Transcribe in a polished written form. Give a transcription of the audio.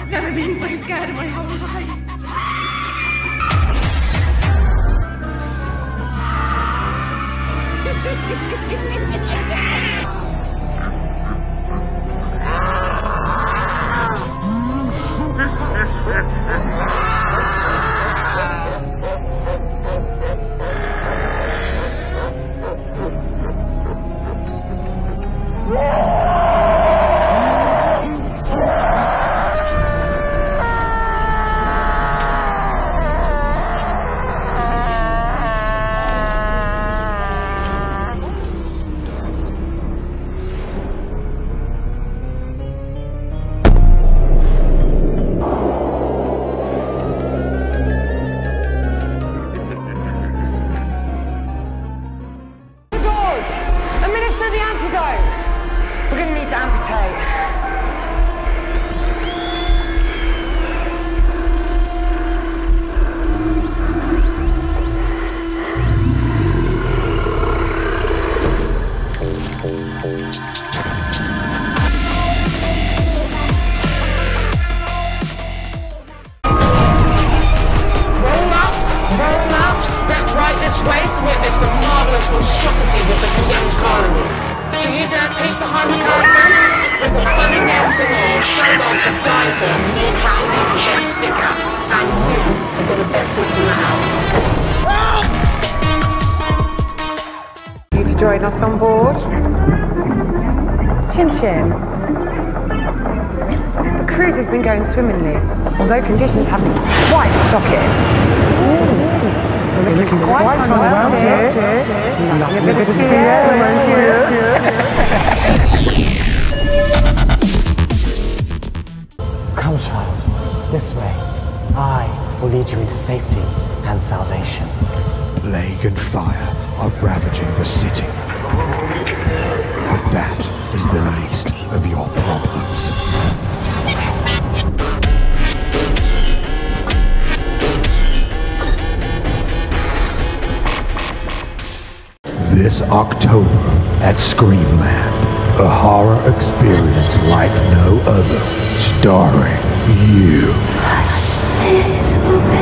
Never been so scared in my whole life. We're going to need to amputate. Roll up, step right this way to witness the marvellous monstrosities of the condemned carnival. Do you dare peek behind the curtains? We've got funny names galore, showgirls to die for, new housing, shed sticker, and you have got the best seats in the house. You to join us on board? Chin Chin. The cruise has been going swimmingly, although conditions have been quite shocking. We're looking quite unwell here. Lovely bit of sea air, won't you? Come, child, this way. I will lead you into safety and salvation. Plague and fire are ravaging the city. But that is the least of your problems. This October at Screamland, a horror experience like no other, starring you. I said